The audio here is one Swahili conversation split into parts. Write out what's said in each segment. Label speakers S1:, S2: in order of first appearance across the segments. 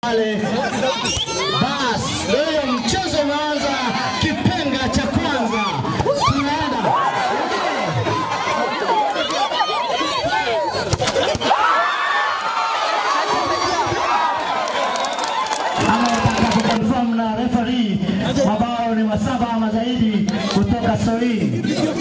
S1: Bas, leo mchezo unaanza kipenga cha kwanza. Tunaenda. Confirm na referee mabao ni masaba ama zaidi kutoka Soin.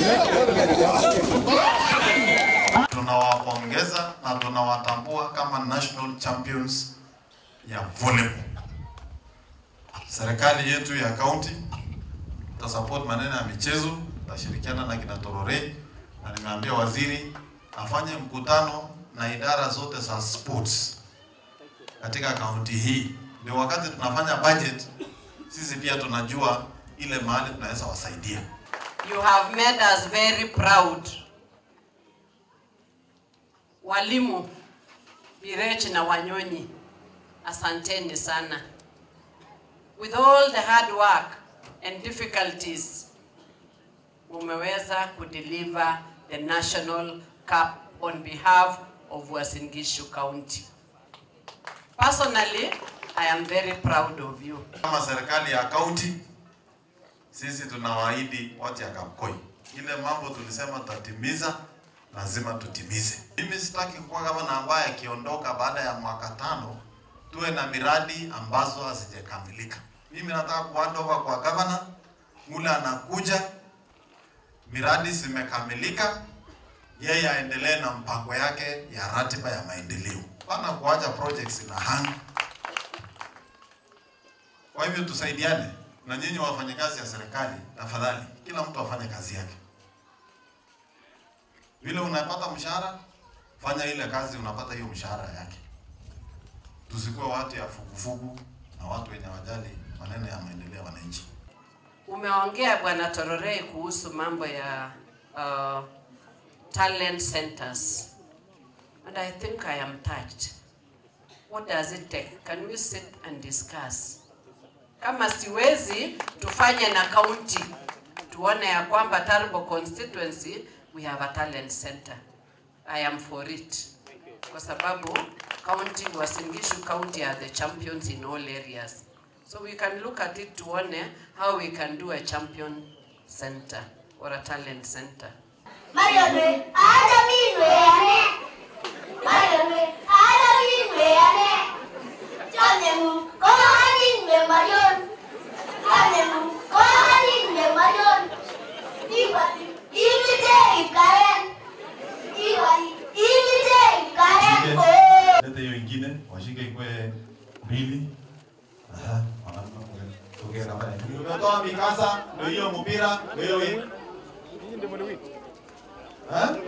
S2: Tunawapongeza na tunawatambua kama national champions ya volleyball. Serikali yetu ya county tutasupport maneno ya michezo, tutashirikiana na kina Torore, na nimeambia waziri afanye mkutano na idara zote za sports katika county hii. Ndio wakati tunafanya budget sisi pia tunajua ile mahali tunaweza wasaidia.
S3: You have made us very proud. Walimu Birech na Wanyonyi, asanteni sana. With all the hard work and difficulties, umeweza kudeliver the national cup on behalf of Uasin Gishu County. Personally, I am very proud of you.
S2: Kama serikali ya county, sisi tunawaahidi watu ya Kapkoi. Ile mambo tulisema tutatimiza, lazima tutimize. Mimi sitaki kuwa gavana ambaye akiondoka baada ya mwaka 5 tuwe na miradi ambazo hazijakamilika. Mimi nataka kuhand over kwa gavana, mule anakuja, miradi zimekamilika, yeye aendelee na mpango yake ya ratiba ya maendeleo. Bana kuacha projects na hang. Kwa hivyo tusaidiane na nyinyi wafanyakazi ya serikali, tafadhali kila mtu afanye kazi yake. Vile unapata mshahara, fanya ile kazi unapata hiyo mshahara yake. Tusikuwe watu ya fugufugu na watu wenye wajali maneno ya maendeleo ya wananchi.
S3: Umeongea Bwana Torore kuhusu mambo ya talent centers. And I think I am touched. What does it take? Can we sit and discuss? Kama siwezi, tufanye na county. Tuone ya kwamba Turbo constituency, we have a talent center. I am for it. Kwa sababu county, Uasin Gishu County are the champions in all areas. So we can look at it tuone how we can do a champion center or a talent center.
S4: Marione, ada minwe. Janemu, kohanimwe Marion. Janemu, kohanimwe Marion. Iwati, imite ikaren. Imite ikaren.
S2: Lete hiyo ingine, washike ikwe mbili. Tugera pale. Umetoa mikasa, ndio hiyo mpira, ndio hiyo.